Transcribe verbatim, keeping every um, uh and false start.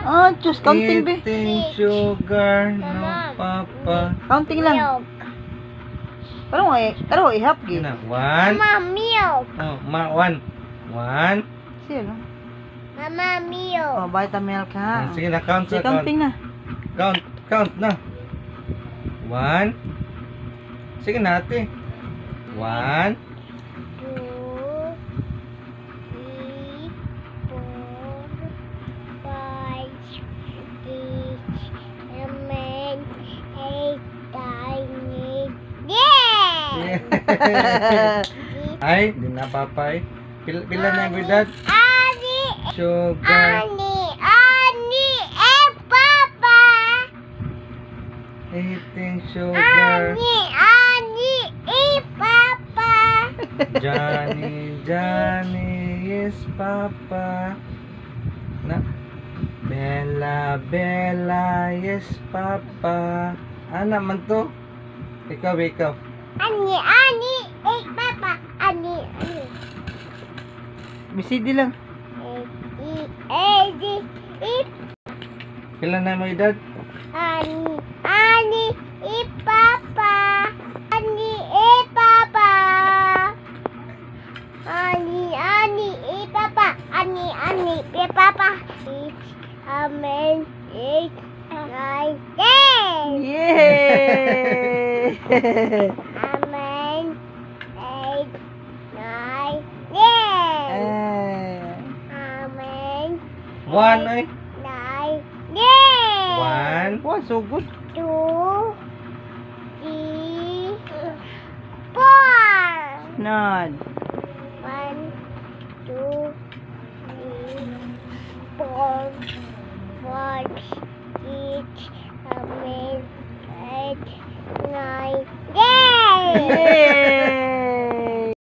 Ah, choose. Counting, be. Eating sugar, no papa. Counting lang. Milk. Pero nga, pero ihap, gi. Yun na. One. Mama, milk. Oh, ma one. One. Siya, no? Mama, milk. Oh, buttermilk, ha? Sige na, count Sige, na, count. counting na. Count, count na. One. Sige na, ate. One. Two, three, four, five, six, seven, eight, nine, ten. Ay, di na papay. Pila, pila na yung edad? Ani, Sugar. ani, ani, eh, papa. Eating sugar. Ani, ani, eh, papa. Johnny, Johnny, yes, Papa. Na. Bella, Bella, yes, Papa. Ano man to? Ikaw, ikaw. Ani, ani, eh, papa. Ani, ani. B C D lang. Eh, eh, eh, di, eh, Pila na mo edad? ani, ani, eh, papa. Ani, eh, papa. Ani, ani, eh, papa. Ani, ani, eh, papa. Eight, amen, eight, nine, ten. Yay! Amen, eight, nine, ten. Eh. Amen, One, ay. nine, ten. One. Wow, so good. Two, three, four. Nod. One, two, three, four, five, six, seven, eight, nine, ten. Yay!